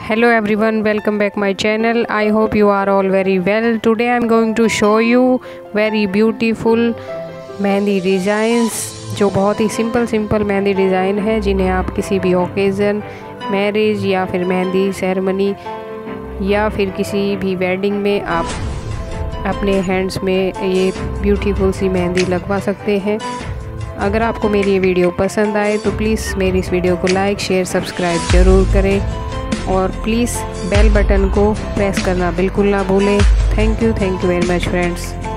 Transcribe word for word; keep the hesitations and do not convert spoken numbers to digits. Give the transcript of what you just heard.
Hello everyone, welcome back my channel. I hope you are all very well. Today I am going to show you very beautiful mehndi designs, जो बहुत ही simple simple mehndi design है, जिन्हें आप किसी भी occasion, marriage या फिर मेहंदी सेरेमनी या फिर किसी भी वेडिंग में आप अपने हैंड्स में ये ब्यूटीफुल सी मेहंदी लगवा सकते हैं। अगर आपको मेरी ये वीडियो पसंद आए तो प्लीज़ मेरी इस वीडियो को लाइक शेयर सब्सक्राइब ज़रूर करें और प्लीज़ बेल बटन को प्रेस करना बिल्कुल ना भूलें। Thank you thank you very much friends.